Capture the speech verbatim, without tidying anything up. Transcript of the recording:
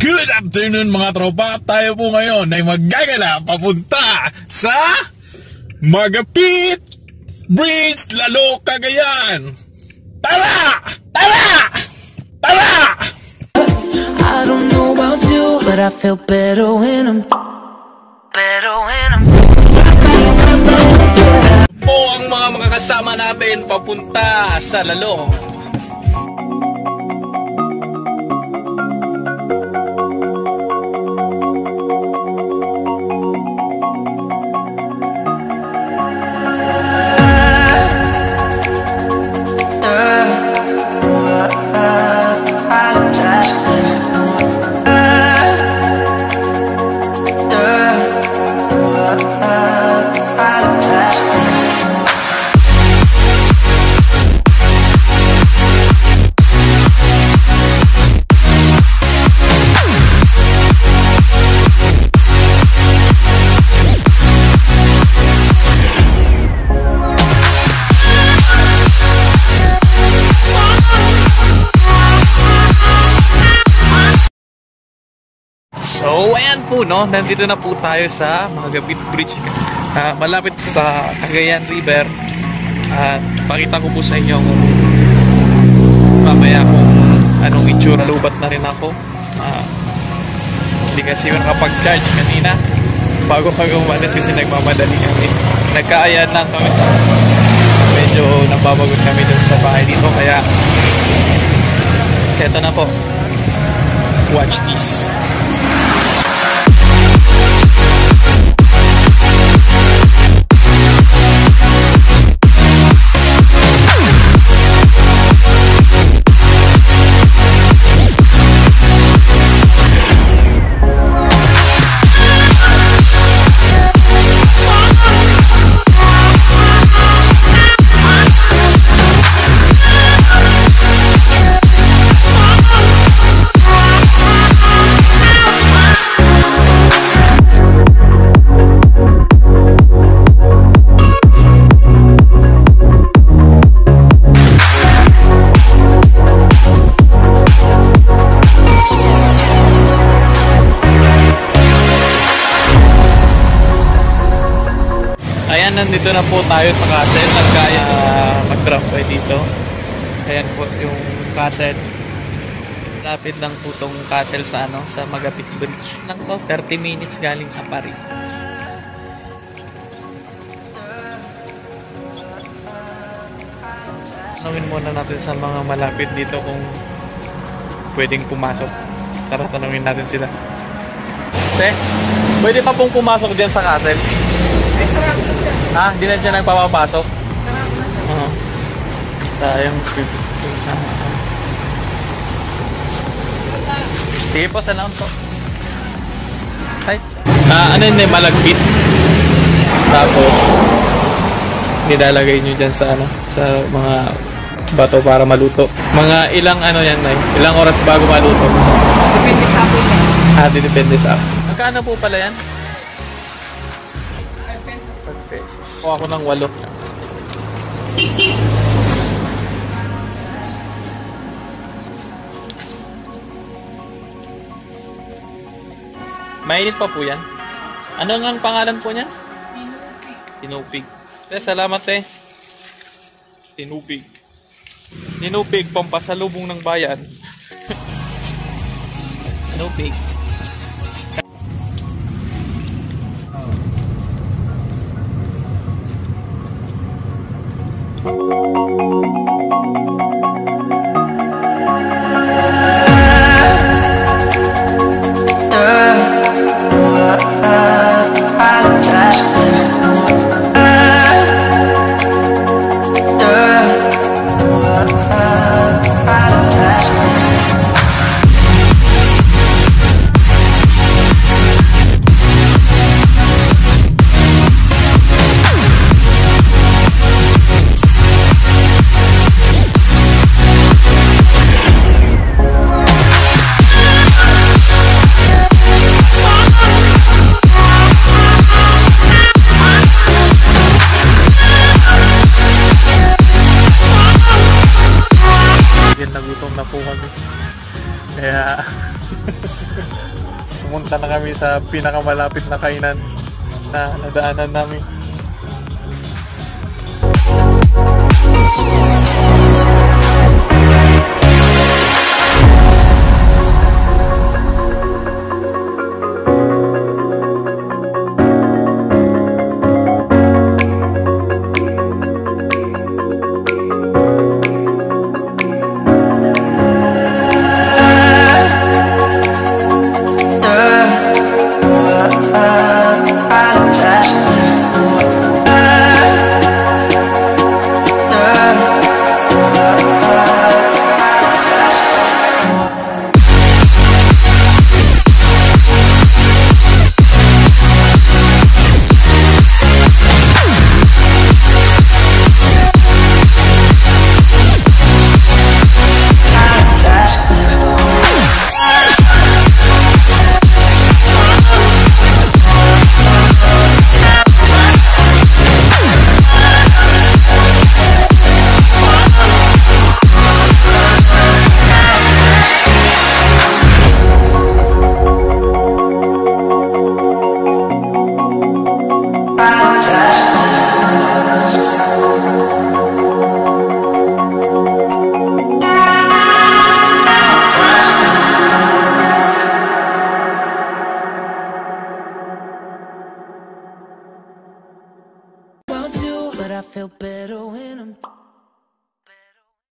Good afternoon mga tropa. Tayo po ngayon ay maggagala papunta sa Magapit Bridge, Lalo, Cagayan. Tara! Tara! Tara! I don't know about you, but I feel better when I'm better when I'm po ang mga makakasama natin papunta sa Lalo. So, ayan po, no? Nandito na po tayo sa Magapit Bridge. Uh, malapit sa Cagayan River. At uh, pakita ko po sa inyo kung mamaya kung anong itsura. Lubat na rin ako. Uh, hindi kasi yung nakapag-charge kanina. Bago kami umalis kasi nagmamadali kami. Nagkaayan lang kami. Medyo nababagot kami dun sa bahay dito. Kaya, eto na po. Watch this. Ayan, nandito na po tayo sa castle. Nagkaya uh, mag-drop by dito. Ayan po yung castle. Lapit lang po itong castle sa ano, sa Magapit Bridge. Lang to, thirty minutes galing Apari. Tanungin muna natin sa mga malapit dito kung pwedeng pumasok. Tara, tanungin natin sila. Te, pwede pa pong pumasok dyan sa castle? Ay, sarap na siya. Ha? Hindi na siya nagpapapasok? Sarap na siya. Oo. Tayong... Sige po, salamat po. Ay. Ah, ano yun eh, malagkit. Tapos, nilalagay nyo dyan sa ano, sa mga bato para maluto. Mga ilang ano yan eh, ilang oras bago maluto. Depende sa akin yan. Ah, depende sa akin. Magkano po pala yan? Pesos. O ako ng walo. Mainit pa po yan. Ano nga ang pangalan po niyan? Tinupig. Eh, salamat eh. Tinupig. Tinupig, pampasalubong ng bayan. Tinupig. nagutom na po kami. Kaya Pumunta na kami sa pinakamalapit na kainan na nadaanan namin. But I feel better